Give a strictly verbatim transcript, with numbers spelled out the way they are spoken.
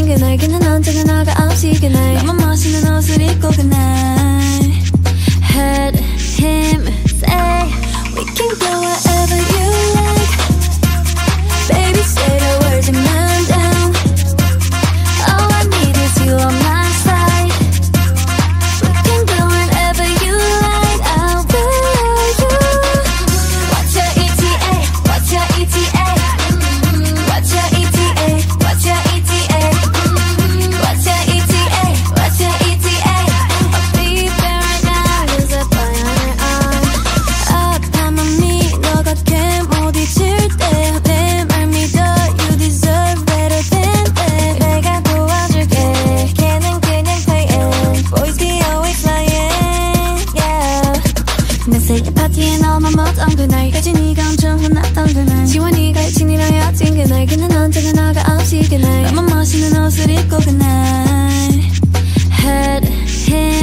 그날 걔는 언제나 나가 없이 그날 너무 멋있는 옷을 입고 그날 Heard him say we can go wherever you like Baby say the words and man down All I need is you on my side We can go wherever you like I'll be you What's your E T A? What's your E T A? What's your E T A? What's your E T A? What's your E T A? What's your E T A? I'll be there right now Cause I fly on your arm 아파 맘이 너가 걔 못 잊을 때 내 말 믿어 You deserve better than that 내가 도와줄게 걔는 그냥 playing Boys be always lying Yeah 내 생일 파티에 너만 못한 그날 혜진이가 엄청 혼났던 그날 지원이가 혜진이랑 헤어진 그날 걔는 언제나 나가 없이 그날 너만 멋있는 옷을 입고 그날 Heard him